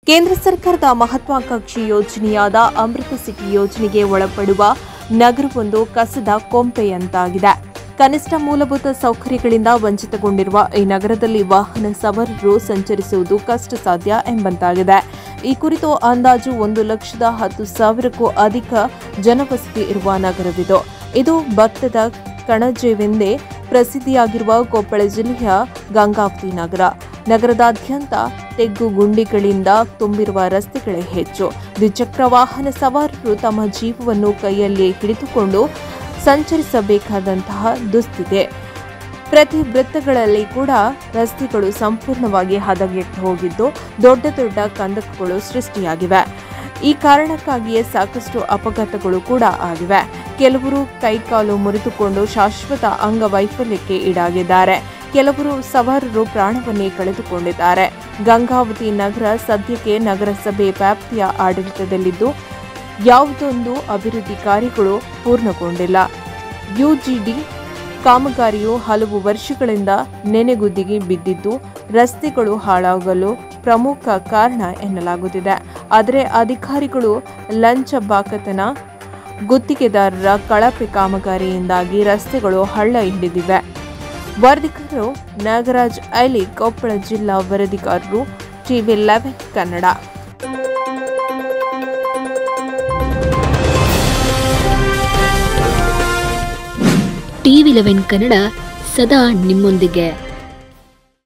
ಕೇಂದ್ರ ಸರ್ಕಾರದ ಮಹತ್ವಾಕಾಂಕ್ಷಿ ಯೋಜನೆಯಾದ ಅಮೃತ ಸಿಟಿ ಯೋಜನೆಗೆ ಒಳಪಡುವ ನಗರವೊಂದು ಕಸದ ಕೊಂಪೆಯಂತಾಗಿದೆ. ಕನಿಷ್ಠ ಮೂಲಭೂತ ಸೌಕರ್ಯಗಳಿಂದ ವಂಚಿತಗೊಂಡಿರುವ ಈ ನಗರದಲ್ಲಿ ವಾಹನ ಸವಾರರು ಸಂಚರಿಸುವುದು ಕಷ್ಟ ಸಾಧ್ಯ ಎಂಬಂತಾಗಿದೆ. ಈ ಕುರಿತು ಅಂದಾಜು 1,10,000ಕ್ಕೂ ಅಧಿಕ ಜನವಸತಿ ಇರುವ ನಗರವಿದು. ಇದು ಭತ್ತದ ಕಣಜವೆಂದೇ ಪ್ರಸಿದ್ಧಿಯಾಗಿರುವ ಕೊಪ್ಪಳ ಜಿಲ್ಲೆಯ ಗಂಗಾವತಿ ನಗರ. ನಗರದಾದ್ಯಂತ ತೆಗ್ಗು ಗುಂಡಿಗಳಿಂದ ತುಂಬಿರುವ ರಸ್ತೆಗಳೇ ಹೆಚ್ಚು. ದ್ವಿಚಕ್ರ ವಾಹನ ಸವಾರರು ತಮ್ಮ ಜೀವವನ್ನು ಕೈಯಲ್ಲಿ ಹಿಡಿದುಕೊಂಡು ಸಂಚರಿಸಬೇಕಾದಂತಹ ದುಸ್ಥಿತಿ. ಪ್ರತಿ ವೃತ್ತಗಳಲ್ಲಿ ಕೂಡ ರಸ್ತೆಗಳು ಸಂಪೂರ್ಣವಾಗಿ ಹದಗೆಟ್ಟು ಹೋಗಿದ್ದು ದೊಡ್ಡ ದೊಡ್ಡ ಕಂದಕಗಳು ಸೃಷ್ಟಿಯಾಗಿವೆ. ಈ ಕಾರಣಕ್ಕಾಗಿಯೇ ಸಾಕಷ್ಟು ಅಪಘಾತಗಳು ಕೂಡ ಆಗಿವೆ. ಕೆಲವರು ಕೈಕಾಲು ಮುರಿದುಕೊಂಡು ಶಾಶ್ವತ ಅಂಗವೈಫಲ್ಯಕ್ಕೆ ಈಡಾಗಿದ್ದಾರೆ. ಕೆಲವರು ಸವಾರರು ಪ್ರಾಣವನ್ನೇ ಕಳೆದುಕೊಂಡಿದ್ದಾರೆ. ಗಂಗಾವತಿ ನಗರ ಸದ್ಯಕ್ಕೆ ನಗರಸಭೆ ವ್ಯಾಪ್ತಿಯ ಆಡಳಿತದಲ್ಲಿದ್ದು ಯಾವುದೊಂದು ಅಭಿವೃದ್ಧಿ ಕಾರ್ಯಗಳು ಪೂರ್ಣಗೊಂಡಿಲ್ಲ. ಯುಜಿಡಿ ಕಾಮಗಾರಿಯು ಹಲವು ವರ್ಷಗಳಿಂದ ನೆನೆಗುದ್ದಿಗೆ ಬಿದ್ದಿದ್ದು ರಸ್ತೆಗಳು ಹಾಳಾಗಲು ಪ್ರಮುಖ ಕಾರಣ ಎನ್ನಲಾಗುತ್ತಿದೆ. ಆದರೆ ಅಧಿಕಾರಿಗಳು ಲಂಚ ಬಾಕತನ, ಗುತ್ತಿಗೆದಾರರ ಕಳಪೆ ಕಾಮಗಾರಿಯಿಂದಾಗಿ ರಸ್ತೆಗಳು ಹಳ್ಳ ಹಿಡಿದಿವೆ. ವರದಿಗಾರರು ನಾಗರಾಜ್ ಐಲಿ, ಕೊಪ್ಪಳ ಜಿಲ್ಲಾ ವರದಿಗಾರರು, TV11 ಕನ್ನಡ. TV11 ಕನ್ನಡ ಸದಾ ನಿಮ್ಮೊಂದಿಗೆ.